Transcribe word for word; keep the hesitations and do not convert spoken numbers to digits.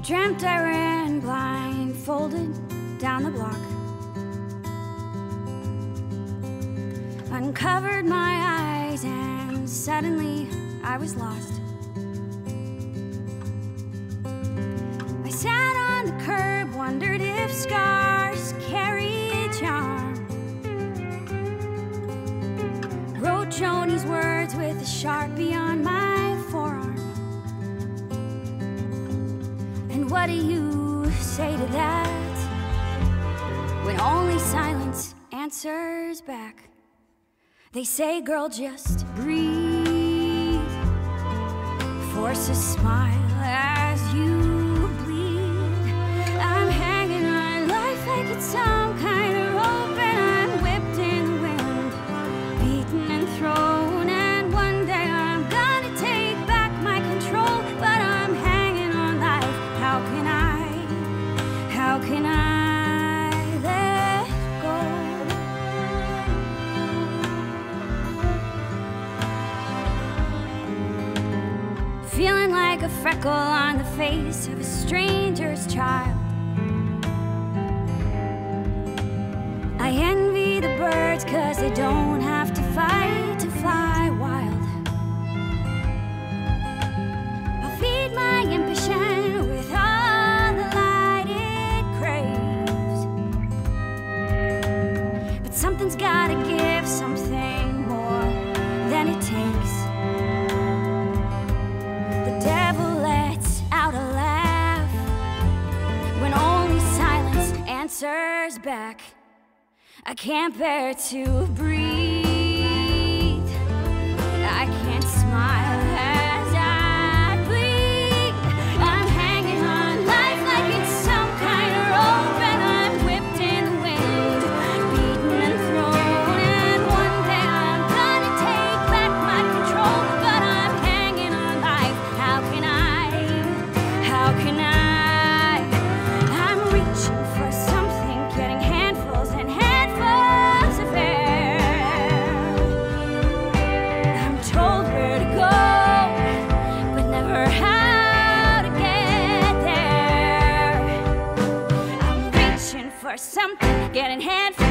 Dreamt I ran blindfolded down the block. Uncovered my eyes and suddenly I was lost. I sat on the curb, wondered if scars carry charm. Wrote Joni's words with a Sharpie on my forearm. And what do you say to that when only silence answers back? They say, girl, just breathe. Force a smile as you bleed. I'm hanging on life like it's some kind of rope, and I'm whipped in the wind, beaten and thrown. And one day I'm gonna take back my control, but I'm hanging on life. How can I, how can I let go? Feeling like a freckle on the face of a stranger's child. I envy the birds 'cause they don't have to fight to fly wild. I'll feed my ambition with all the light it craves, but something's gotta give something more than it takes. The devil lets out a laugh when only silence answers back. I can't bear to breathe. I can't smile as I bleed. I'm hanging on life like it's some kind of rope, and I'm whipped in the wind, beaten and thrown. And one day I'm gonna take back my control, but I'm hanging on life. How can I, how can I? I'm reaching for something, getting handfuls and handfuls of air. I'm told where to go, but never how to get there. I'm reaching for something, getting handfuls.